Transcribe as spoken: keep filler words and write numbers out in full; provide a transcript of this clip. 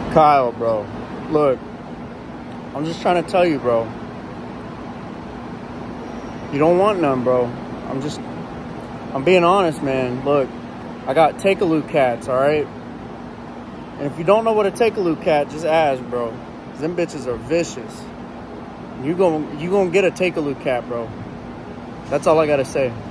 Kyle, bro. Look, I'm just trying to tell you, bro. You don't want none, bro. I'm just, I'm being honest, man. Look, I got take-a-loot cats, all right? And if you don't know what a take-a-loot cat, just ask, bro. Them bitches are vicious. You gon' you gonna get a take-a-loot cat, bro. That's all I gotta say.